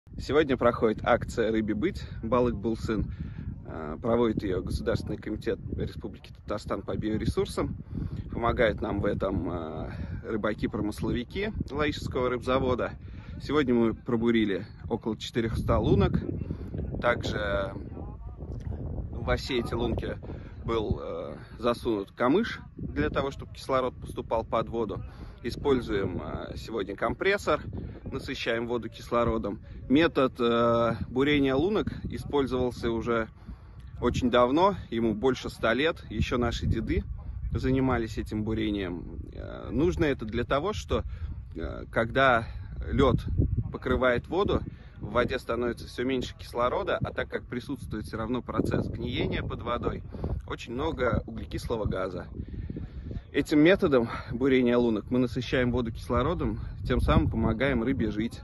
Сегодня проходит акция «Рыбе быть» Балык-Булсын. Проводит ее Государственный комитет Республики Татарстан по биоресурсам. Помогают нам в этом рыбаки-промысловики Лаишевского рыбзавода. Сегодня мы пробурили около 400 лунок. Также во все эти лунки был засунут камыш для того, чтобы кислород поступал под воду. Используем сегодня компрессор, насыщаем воду кислородом. Метод бурения лунок использовался уже очень давно, ему больше 100 лет. Еще наши деды занимались этим бурением. Нужно это для того, что когда лед покрывает воду, в воде становится все меньше кислорода, а так как присутствует все равно процесс гниения под водой, очень много углекислого газа. Этим методом бурения лунок мы насыщаем воду кислородом, тем самым помогаем рыбе жить.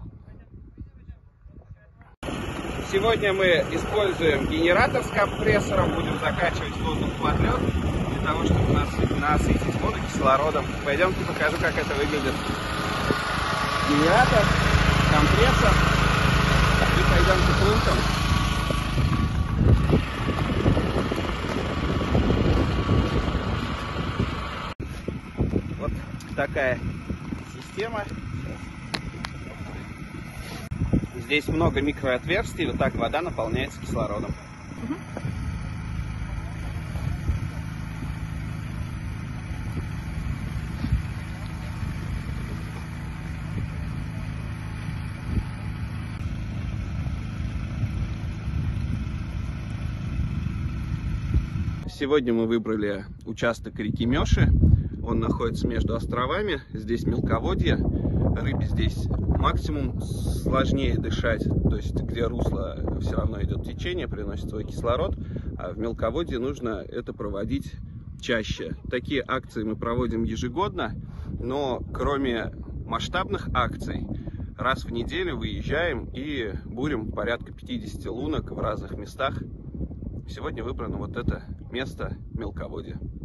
Сегодня мы используем генератор с компрессором, будем закачивать воздух под лед для того, чтобы насытить воду кислородом. Пойдемте покажу, как это выглядит. Генератор, компрессор. И пойдемте к лункам. Вот такая система. Здесь много микроотверстий, вот так вода наполняется кислородом. Сегодня мы выбрали участок реки Меши. Он находится между островами. Здесь мелководье. Рыбе здесь максимум сложнее дышать. То есть, где русло все равно идет течение, приносит свой кислород. А в мелководье нужно это проводить чаще. Такие акции мы проводим ежегодно. Но кроме масштабных акций, раз в неделю выезжаем и бурим порядка 50 лунок в разных местах. Сегодня выбрано вот это место мелководья.